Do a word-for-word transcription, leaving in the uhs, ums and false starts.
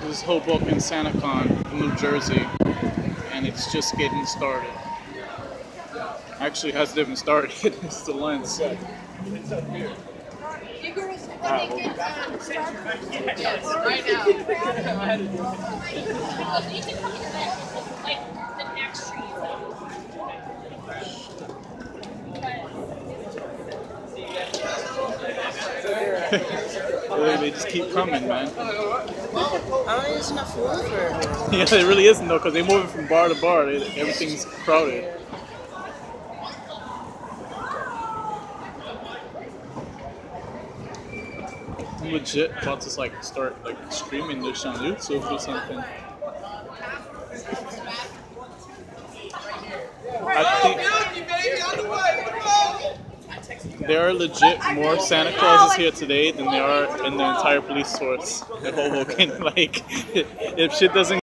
This is Hoboken SantaCon in New Jersey, and it's just getting started. Actually, it hasn't even started. It's the lens. You girls, when they get um, Starbucks, yes, right now. You can come to that, like the next tree. They just keep coming, man. I mean, there's enough room for everyone. Yeah, there really isn't though, because they're moving from bar to bar. They, everything's crowded. I'm legit about to like start like streaming this on YouTube or something. I think there are legit more Santa Clauses here today than there are in the entire police force at Hoboken. Like, if shit doesn't